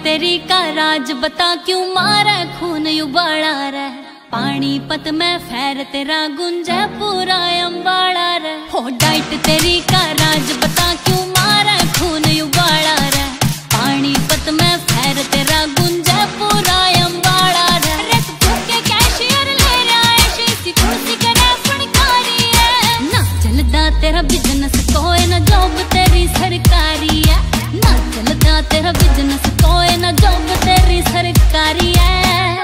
तेरी का राज बता क्यों मारे खून उबाला रे। पानीपत में फैर तेरा गुंजे पूरा अम्बाड़ा रे। हो डाइट तेरी का राज बता क्यों मारे खून उबाला रे। पानीपत में फैर तेरा गुंजे पूरा अम्बाड़ा रे। रख के कैशियर ले रहा है शीशी कुर्सी करे फनकारी है। ना चलदा तेरा बिजनेस कोई ना जॉब तेरी सरकारी है। ना चलदा तेरा बिजनेस कोई ना जॉब तेरी सरकारी है।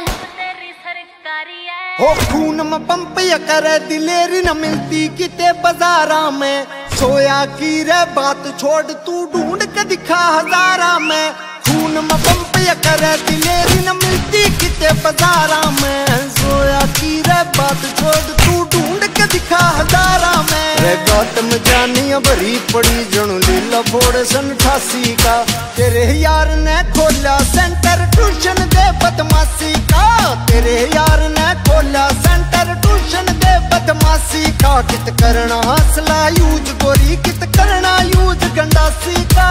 हो खून में पंप या करे दिलेरी न मिलती किते बाजारा में। सोया की रे बात छोड़ तू ढूंढ के दिखा हजारा में। खून में पंप या करे दिलेरी न मिलती किते बाजारा में। सोया की रे बात छोड़ तू ढूंढ के दिखा हजारा में। रे गौतम जानिया भरी पड़ी जणु लीला फोड़ सन 88 का। तेरे यार ने खोला सेंटर ट्यूशन दे बदमाशी का। तेरे यार ने खोला सेंटर ट्यूशन दे बदमाशी का। कित करना हौसला यूज गोरी कित करना यूज गंडासी का।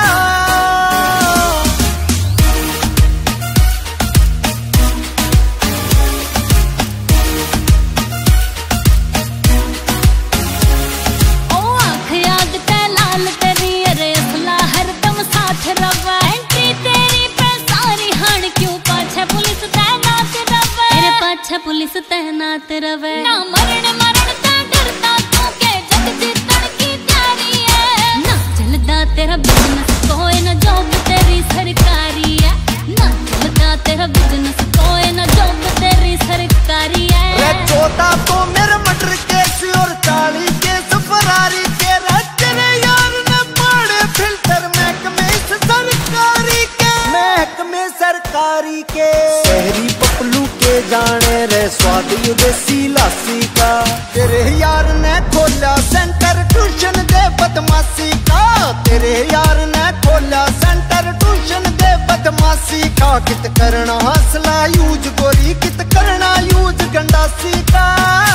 पुलिस तैनात रवे ना मरण मरण ता डरता तू के जग जीतन की तैयारी है। ना चलदा तेरा बिजनेस कोई ना जॉब तेरी सरकारी है। ना चलदा तेरा बिजनेस कोई ना जॉब तेरी सरकारी है। रे 14 तो मेरे मर्डर केस और 40 केस फरारी के। तेरे यार ने पाड़े फिल्टर महकमे सरकारी के। महकमे सरकारी के शहरी पपलू के जाने रे स्वाद देसी लासी का। तेरे यार ने खोला सेंटर ट्यूशन दे बदमाशी का। तेरे यार ने खोला सेंटर ट्यूशन दे बदमाशी का। कित करना हौसला यूज गोरी कित करना यूज गंडासी का।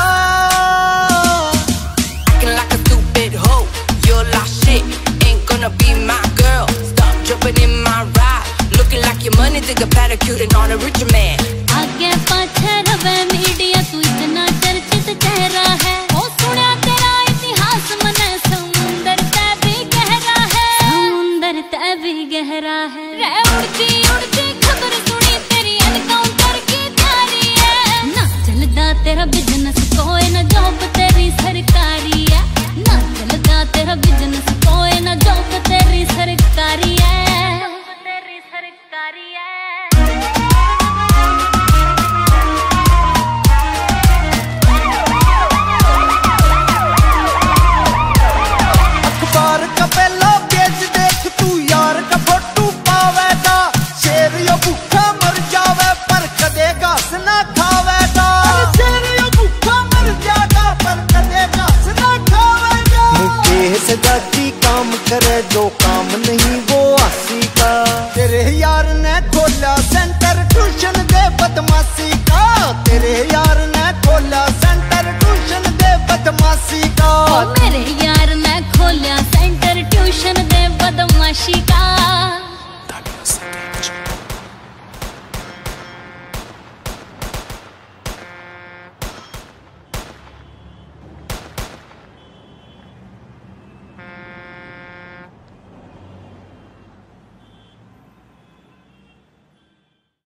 Acting like a stupid hoe, you're lost shit, ain't gonna be my girl. Stop jumping in my ride, looking like your money to get pedicure on a rich man. आगे पाछे रवे media तू इतना चर्चित चेहरा है। ओ सुना तेरा इतिहास मने समुंदर ते भी गहरा है। समुंदर ते भी गहरा है। रे उड़ती उड़ती खबर सुनी तेरी एनकाउंटर की तैयारी है। ना चलदा तेरा बिजनेस कोई ना जॉब तेरी सरकारी है। ना चलदा तेरा बिजनेस कोई ना जॉब तेरी सरकारी है। तेरी सरकारी है। काम करे जो काम नहीं वो आसी का। तेरे यार ने खोला सेंटर ट्यूशन दे बदमाशी का। तेरे यार ने खोला सेंटर ट्यूशन दे बदमाशी का। मेरे यार ने खोला सेंटर ट्यूशन दे बदमाशी का।